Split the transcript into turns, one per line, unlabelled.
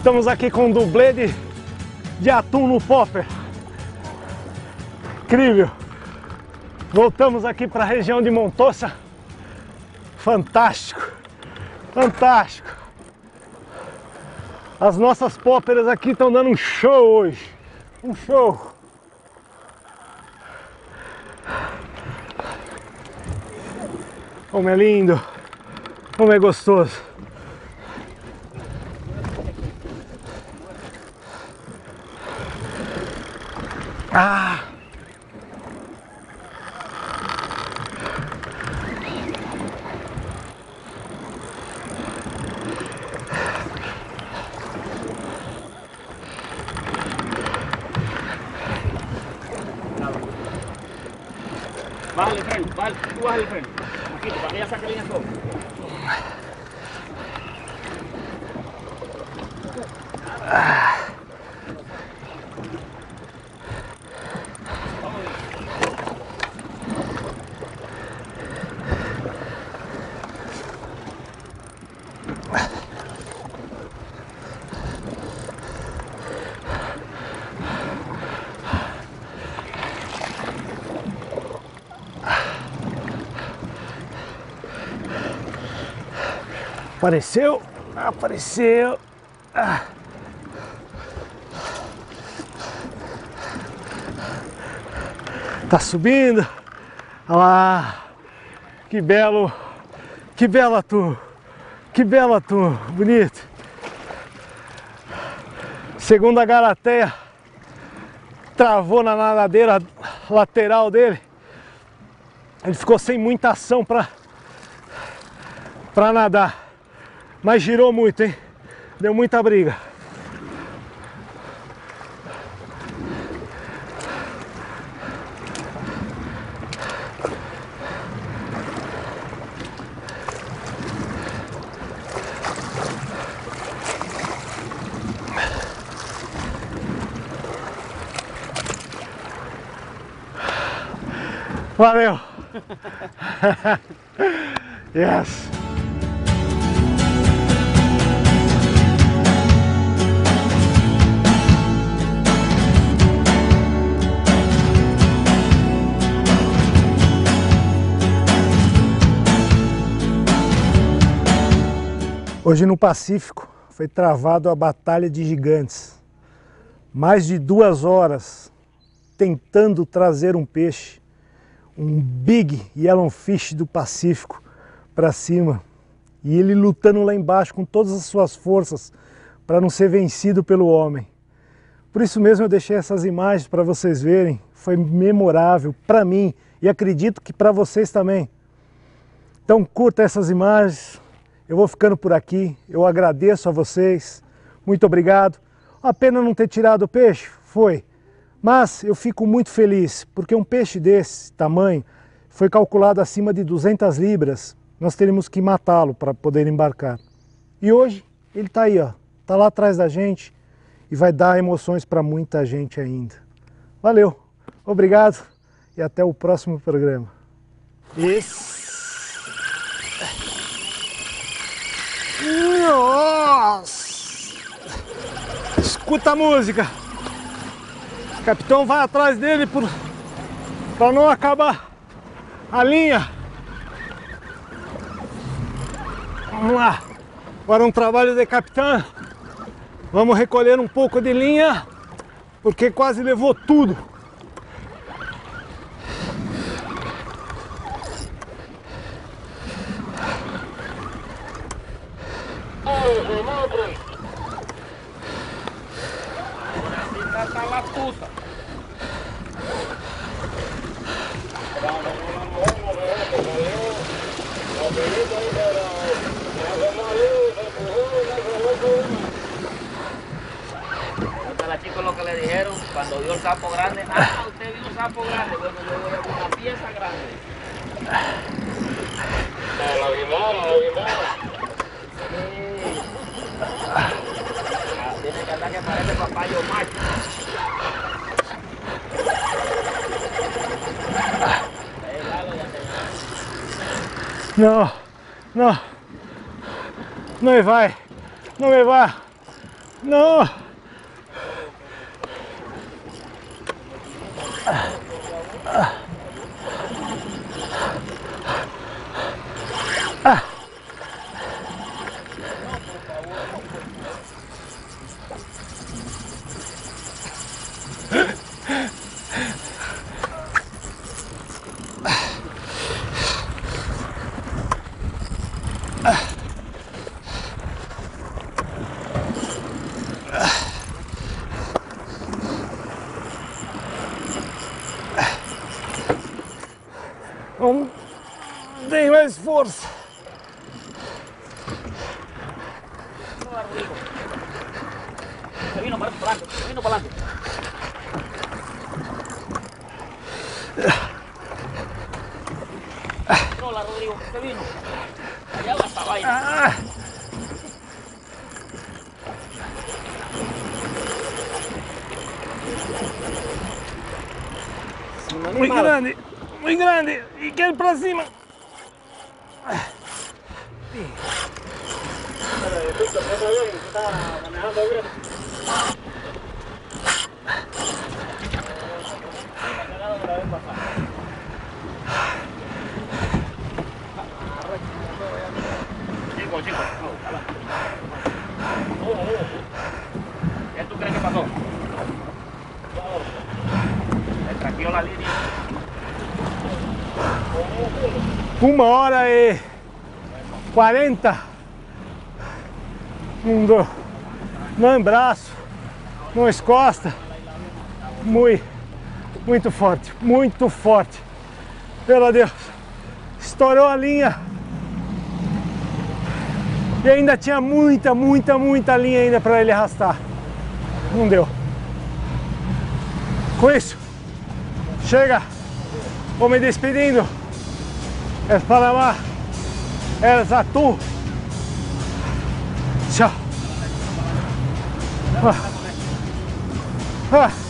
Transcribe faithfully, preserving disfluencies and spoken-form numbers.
Estamos aqui com um dublê de, de atum no popper. Incrível. Voltamos aqui para a região de Montosa. Fantástico. Fantástico. As nossas popperas aqui estão dando um show hoje. Um show. Como é lindo. Como é gostoso. Ah!
Bájale el freno, vale, tú bajas el freno. Aquí, para que ella saque línea todo.
Ah. Apareceu, apareceu. Ah. Tá subindo. Olha lá. Que belo, que belo atum. Que belo atum, bonito. Segundo a Garateia, travou na nadadeira lateral dele. Ele ficou sem muita ação para para nadar. Mas girou muito, hein? Deu muita briga. Valeu! Yes! Hoje no Pacífico foi travado a Batalha de Gigantes. Mais de duas horas tentando trazer um peixe, um Big Yellowfish do Pacífico para cima. E ele lutando lá embaixo com todas as suas forças para não ser vencido pelo homem. Por isso mesmo eu deixei essas imagens para vocês verem. Foi memorável para mim e acredito que para vocês também. Então curta essas imagens. Eu vou ficando por aqui, eu agradeço a vocês, muito obrigado. A pena não ter tirado o peixe? Foi. Mas eu fico muito feliz, porque um peixe desse tamanho foi calculado acima de duzentas libras, nós teríamos que matá-lo para poder embarcar. E hoje ele está aí, ó, está lá atrás da gente e vai dar emoções para muita gente ainda. Valeu, obrigado e até o próximo programa. Esse... Nossa! Escuta a música. O capitão vai atrás dele para não acabar a linha. Vamos lá. Agora um trabalho de capitão. Vamos recolher um pouco de linha, porque quase levou tudo.
Tá la puta. Los chicos lo que le dijeron cuando vio el sapo grande, ah, usted vio un sapo grande, bueno, yo voy a ver una pieza grande. La guimara, la guimara. Sí. Tiene que andar que parece papayo macho.
No, no, no me vai, no me va. No. Não tem mais força.
Se vino para adelante, se vino para adelante. Hola, Rodrigo, se vino. Allá va esta vaina.
Ah. Muito grande, muito grande. E quero para cima.
Chico, chico, ¿qué tú crees que pasó? Se traqueó la línea.
Uma hora e quarenta. Não dou. Não em braço, não as costas. Muito, muito forte, muito forte. Pelo Deus, estourou a linha. E ainda tinha muita, muita, muita linha ainda para ele arrastar. Não deu. Com isso, chega. Vou me despedindo. É Panamá. É Zatu. Tchau. Ah. Ah.